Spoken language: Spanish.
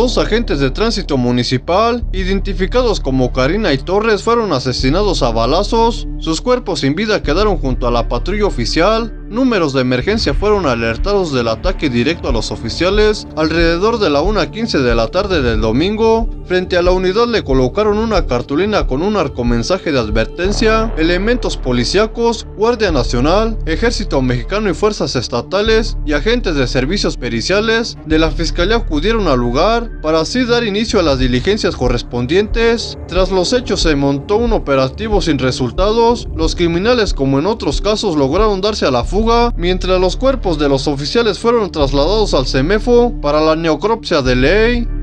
dos agentes de tránsito municipal, identificados como Karina y Torres, fueron asesinados a balazos. Sus cuerpos sin vida quedaron junto a la patrulla oficial. Números de emergencia fueron alertados del ataque directo a los oficiales alrededor de la 1:15 de la tarde del domingo. Frente a la unidad le colocaron una cartulina con un arcomensaje de advertencia. Elementos policíacos, Guardia Nacional, Ejército Mexicano y fuerzas estatales y agentes de servicios periciales de la Fiscalía acudieron al lugar para así dar inicio a las diligencias correspondientes. Tras los hechos se montó un operativo sin resultados. Los criminales, como en otros casos, lograron darse a la fuga, mientras los cuerpos de los oficiales fueron trasladados al CEMEFO para la necropsia de ley.